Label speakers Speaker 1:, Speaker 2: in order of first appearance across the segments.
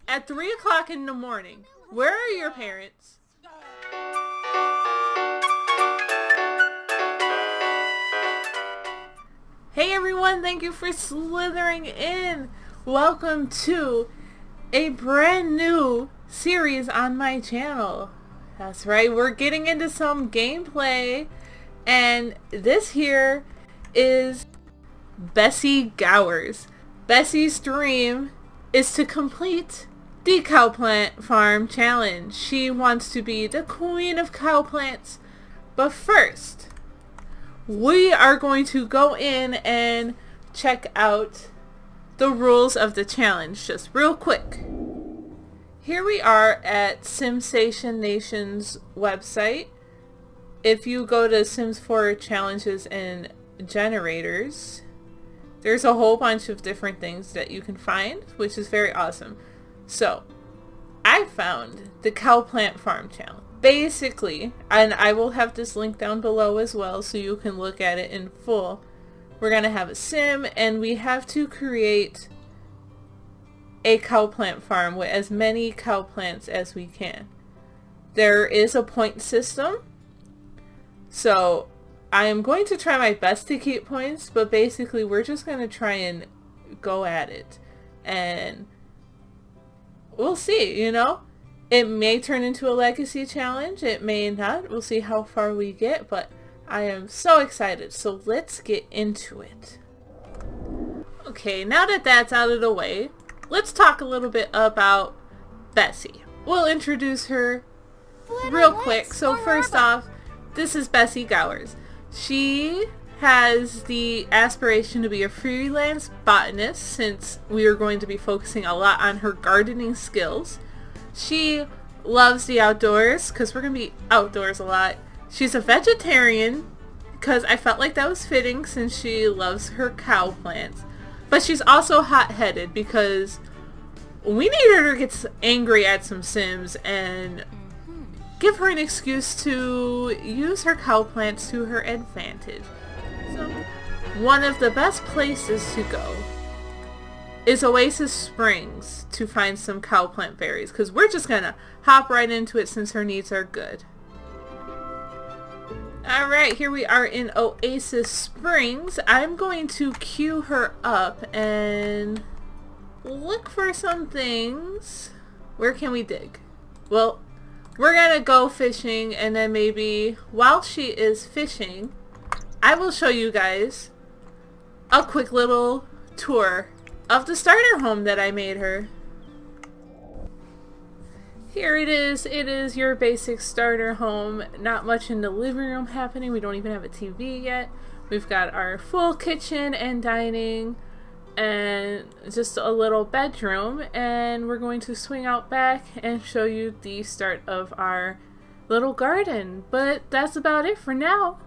Speaker 1: At 3 o'clock in the morning. Where are your parents? Hey everyone, thank you for slithering in. Welcome to a brand new series on my channel. That's right, we're getting into some gameplay, and this here is Bessie Gowers. Bessie's dream is to complete the Cowplant Farm challenge. She wants to be the queen of cowplants, but first we are going to go in and check out the rules of the challenge just real quick. Here we are at SimSation Nation's website. If you go to Sims 4 challenges and generators, there's a whole bunch of different things that you can find, which is very awesome. So, I found the Cowplant Farm challenge. Basically, and I will have this link down below as well so you can look at it in full. We're going to have a sim and we have to create a cowplant farm with as many cowplants as we can. There is a point system, so I am going to try my best to keep points, but basically we're just going to try and go at it, and we'll see, you know? It may turn into a legacy challenge, it may not, we'll see how far we get, but I am so excited, so let's get into it. Okay, now that that's out of the way, let's talk a little bit about Bessie. We'll introduce her real quick. So first off, this is Bessie Gowers. She has the aspiration to be a freelance botanist since we are going to be focusing a lot on her gardening skills. She loves the outdoors because we're going to be outdoors a lot. She's a vegetarian because I felt like that was fitting since she loves her cow plants. But she's also hot-headed because we need her to get angry at some Sims and give her an excuse to use her cow plants to her advantage. So, one of the best places to go is Oasis Springs to find some cowplant berries because we're just gonna hop right into it since her needs are good. Alright, here we are in Oasis Springs. I'm going to queue her up and look for some things. Where can we dig? Well, we're gonna go fishing, and then maybe while she is fishing, I will show you guys a quick little tour of the starter home that I made her. Here it is your basic starter home. Not much in the living room happening. We don't even have a TV yet. We've got our full kitchen and dining and just a little bedroom, and we're going to swing out back and show you the start of our little garden. But that's about it for now.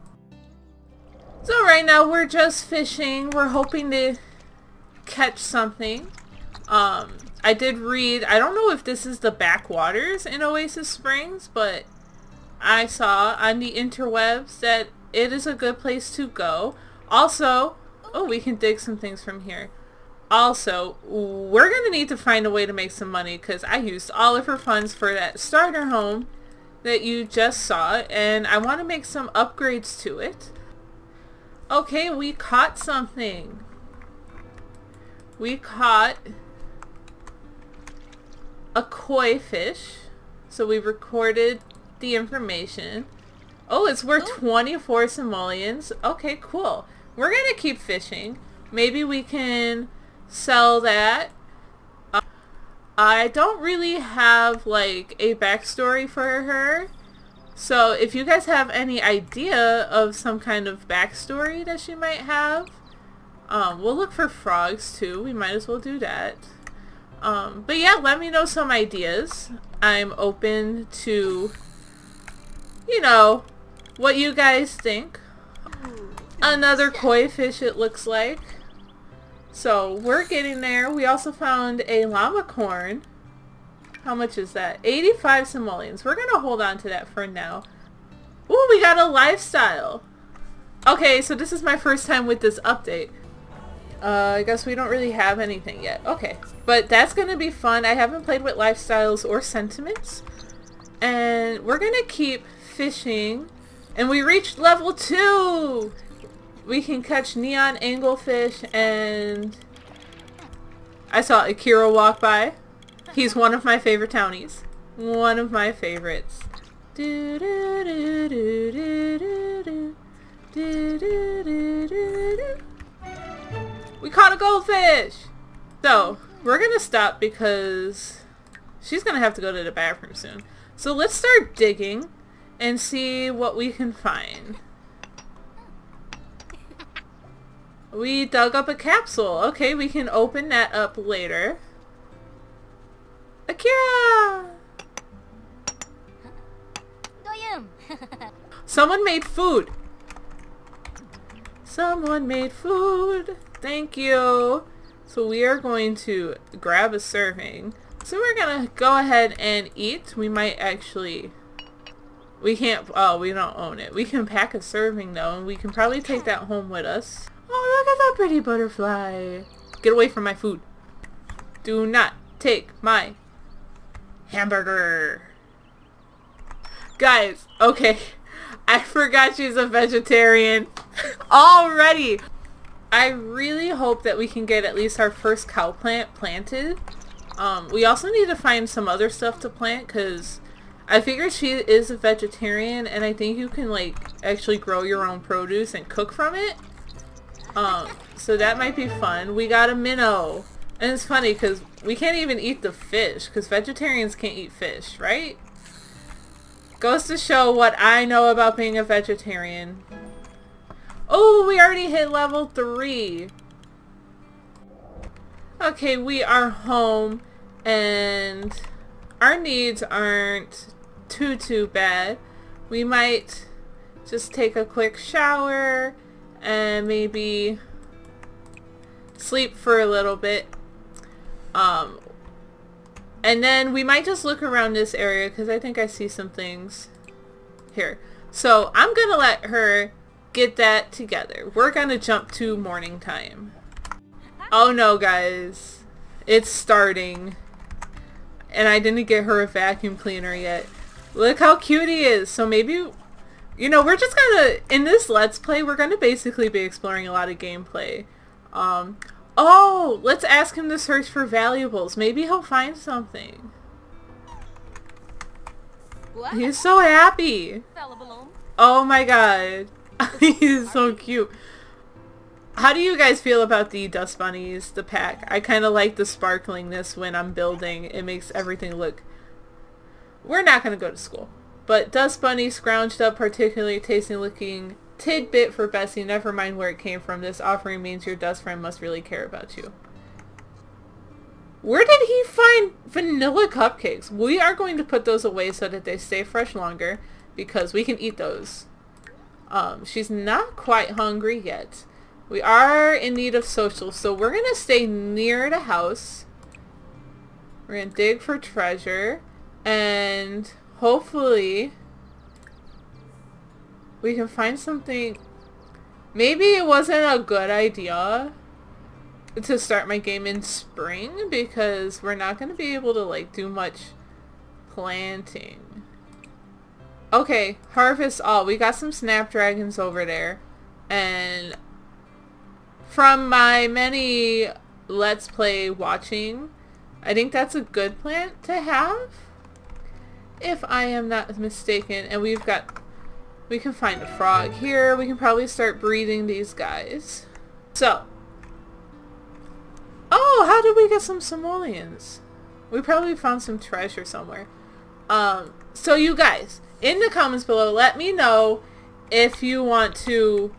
Speaker 1: So right now we're just fishing. We're hoping to catch something. I did read, I don't know if this is the backwaters in Oasis Springs, but I saw on the interwebs that it is a good place to go. Also, oh, we can dig some things from here. Also, we're going to need to find a way to make some money because I used all of her funds for that starter home that you just saw, and I want to make some upgrades to it. Okay, we caught something. We caught a koi fish, so we recorded the information. Oh, it's worth 24 simoleons. Okay, cool. We're gonna keep fishing. Maybe we can sell that. I don't really have like a backstory for her, so if you guys have any idea of some kind of backstory that she might have, we'll look for frogs too. We might as well do that. But yeah, let me know some ideas. I'm open to, you know, what you guys think. Another koi fish, it looks like. So we're getting there. We also found a llama corn. How much is that? 85 simoleons. We're gonna hold on to that for now. Ooh, we got a lifestyle. Okay, so this is my first time with this update. I guess we don't really have anything yet. Okay. But that's going to be fun. I haven't played with lifestyles or sentiments. And we're going to keep fishing. And we reached level 2! We can catch neon anglefish, and I saw Akira walk by. He's one of my favorite townies. One of my favorites. Do, do, do, do, do, do, do, do, do, do, do. We caught a goldfish! So, we're gonna stop because she's gonna have to go to the bathroom soon. So let's start digging and see what we can find. We dug up a capsule. Okay, we can open that up later. Akira! Someone made food. Someone made food. Thank you. So we are going to grab a serving. So we're gonna go ahead and eat. We might actually... We can't... Oh, we don't own it. We can pack a serving though, and we can probably take that home with us. Oh, look at that pretty butterfly. Get away from my food. Do not take my hamburger. Guys, okay. I forgot she's a vegetarian. Already. I really hope that we can get at least our first cow plant planted. We also need to find some other stuff to plant because I figured she is a vegetarian and I think you can like actually grow your own produce and cook from it. So that might be fun. We got a minnow. And it's funny because we can't even eat the fish because vegetarians can't eat fish, right? Goes to show what I know about being a vegetarian. Oh, we already hit level 3. Okay, we are home and our needs aren't too bad. We might just take a quick shower and maybe sleep for a little bit. And then we might just look around this area because I think I see some things here. So I'm gonna let her get that together. We're gonna jump to morning time. Oh no, guys. It's starting. And I didn't get her a vacuum cleaner yet. Look how cute he is. So maybe, you know, we're just gonna, in this Let's Play, we're gonna basically be exploring a lot of gameplay. Oh, let's ask him to search for valuables. Maybe he'll find something. What? He's so happy. Oh my god. He's so cute. How do you guys feel about the dust bunnies, the pack? I kind of like the sparklingness when I'm building. It makes everything look... We're not going to go to school. But dust bunny scrounged up particularly tasty looking tidbit for Bessie. Never mind where it came from. This offering means your dust friend must really care about you. Where did he find vanilla cupcakes? We are going to put those away so that they stay fresh longer because we can eat those. She's not quite hungry yet. We are in need of social, so we're going to stay near the house. We're going to dig for treasure, and hopefully we can find something. Maybe it wasn't a good idea to start my game in spring because we're not going to be able to like do much planting. Okay, harvest all. We got some snapdragons over there, and from my many Let's Play watching, I think that's a good plant to have, if I am not mistaken. And we can find a frog here. We can probably start breeding these guys. So, oh, how did we get some simoleons? We probably found some treasure somewhere. So you guys, in the comments below, let me know if you want to...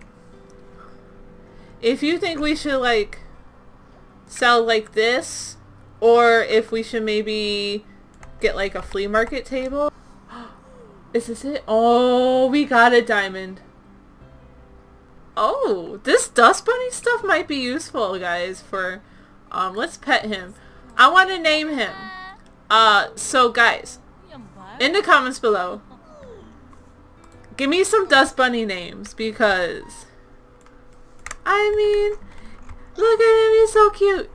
Speaker 1: If you think we should like sell like this, or if we should maybe get like a flea market table. Is this it? Oh, we got a diamond. Oh, this dust bunny stuff might be useful, guys, for let's pet him. I want to name him. So guys, in the comments below, give me some dust bunny names because I mean, Look at him, he's so cute.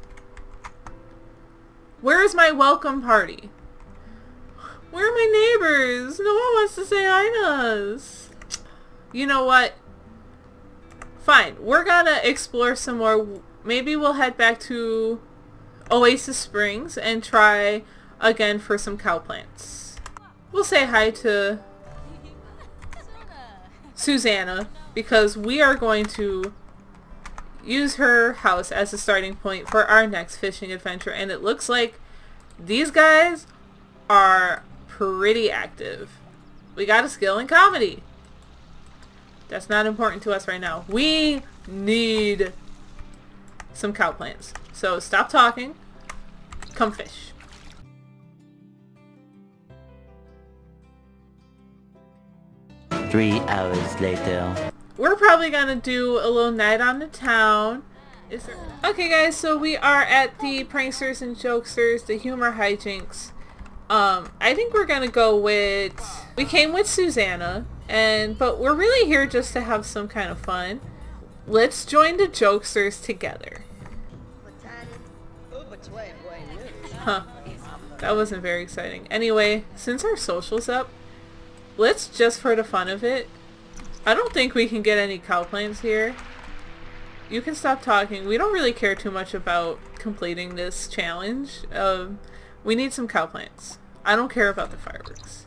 Speaker 1: Where's my welcome party? Where are my neighbors? No one wants to say hi to us. You know what? Fine, we're gonna explore some more. Maybe we'll head back to Oasis Springs and try again for some cow plants. We'll say hi to Susanna because we are going to use her house as a starting point for our next fishing adventure, and it looks like these guys are pretty active. We got a skill in comedy. That's not important to us right now. We need some cow plants. So stop talking. Come fish.
Speaker 2: Three hours later.
Speaker 1: We're probably gonna do a little night on the town. Okay guys, so we are at the Pranksters and Jokesters, the Humor Hijinks. I think we're gonna go with... We came with Susanna, but we're really here just to have some kind of fun. Let's join the Jokesters together. Huh. That wasn't very exciting. Anyway, since our social's up, let's just for the fun of it. I don't think we can get any cow plants here. You can stop talking. We don't really care too much about completing this challenge. We need some cow plants. I don't care about the fireworks.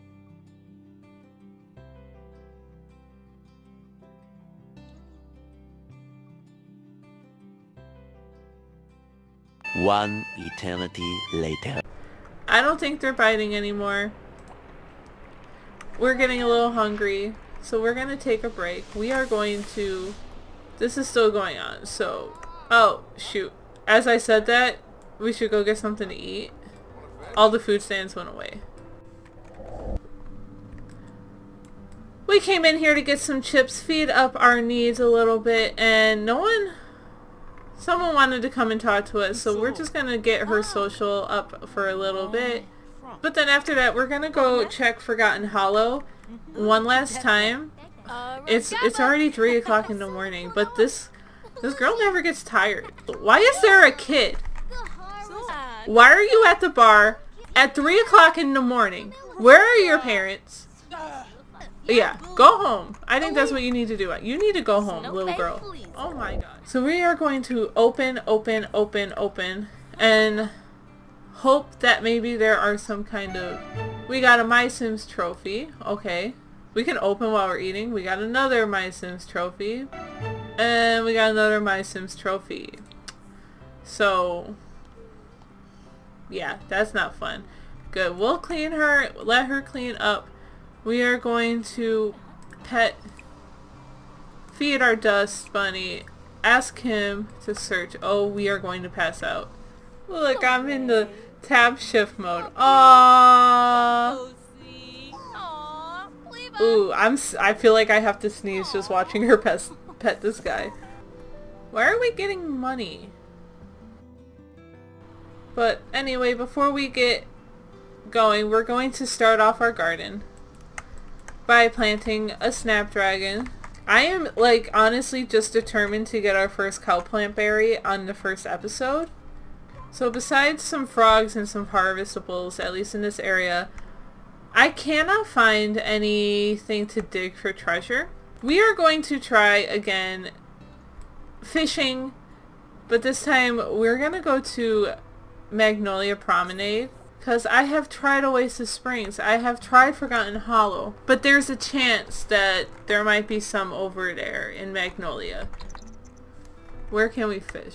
Speaker 2: One eternity later.
Speaker 1: I don't think they're biting anymore. We're getting a little hungry, so we're gonna take a break. We are going to... This is still going on, so... Oh, shoot. As I said that, we should go get something to eat. All the food stands went away. We came in here to get some chips, feed up our needs a little bit, and no one... Someone wanted to come and talk to us, so we're just gonna get her social up for a little bit. But then after that, we're gonna go check Forgotten Hollow one last time. It's already 3 o'clock in the morning, but this girl never gets tired. Why is there a kid? Why are you at the bar at 3 o'clock in the morning? Where are your parents? Yeah, go home. I think that's what you need to do. You need to go home, little girl. Oh my god. So we are going to open, and hope that maybe there are some kind of... We got a My Sims trophy. Okay. We can open while we're eating. We got another My Sims trophy. And we got another My Sims trophy. So... yeah, that's not fun. Good. We'll clean her, let her clean up. We are going to feed our dust bunny, ask him to search. Oh, we are going to pass out. Look, I'm in the tab shift mode. Aww. Ooh, I feel like I have to sneeze just watching her pet this guy. Why are we getting money? But anyway, before we get going, we're going to start off our garden by planting a snapdragon. I am, like, honestly just determined to get our first cowplant berry on the first episode. So besides some frogs and some harvestables, at least in this area, I cannot find anything to dig for treasure. We are going to try again fishing, but this time we're gonna go to Magnolia Promenade. Because I have tried Oasis Springs, I have tried Forgotten Hollow, but there's a chance that there might be some over there in Magnolia. Where can we fish?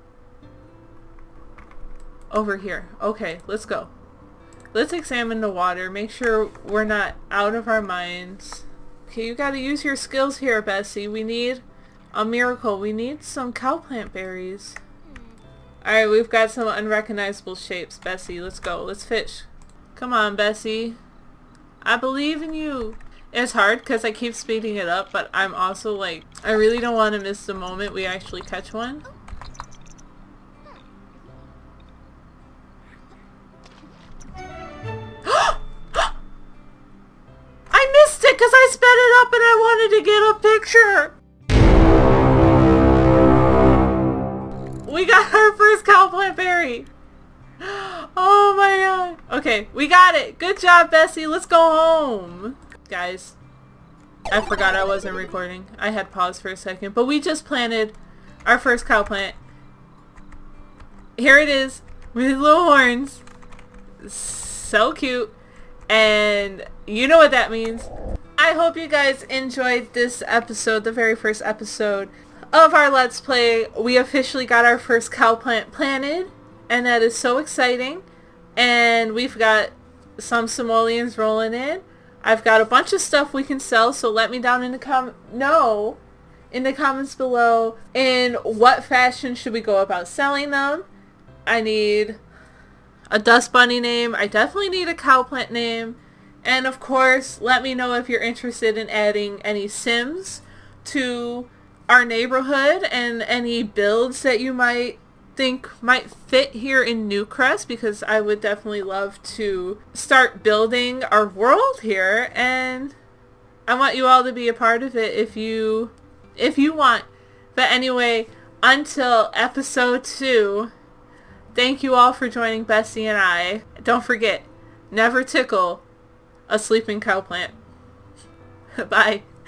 Speaker 1: Over here. Okay, let's go. Let's examine the water, make sure we're not out of our minds. Okay, you gotta use your skills here, Bessie. We need a miracle. We need some cowplant berries. Alright, we've got some unrecognizable shapes. Bessie, let's go. Let's fish. Come on, Bessie. I believe in you. It's hard because I keep speeding it up, but I'm also like, I really don't want to miss the moment we actually catch one. I missed it because I sped it up and I wanted to get a picture. We got our first cowplant berry. Oh my god. Okay, we got it. Good job, Bessie. Let's go home. Guys, I forgot I wasn't recording. I had paused for a second, but we just planted our first cowplant. Here it is with little horns. So cute. And you know what that means. I hope you guys enjoyed this episode, the very first episode of our Let's Play. We officially got our first cowplant planted, and that is so exciting. And we've got some simoleons rolling in. I've got a bunch of stuff we can sell, so let me down in the in the comments below in what fashion should we go about selling them. I need a dust bunny name. I definitely need a cowplant name. And of course, let me know if you're interested in adding any Sims to our neighborhood and any builds that you might think might fit here in Newcrest, because I would definitely love to start building our world here, and I want you all to be a part of it if you want. But anyway, until episode 2, thank you all for joining Bessie and I. Don't forget, never tickle a sleeping cowplant. Bye.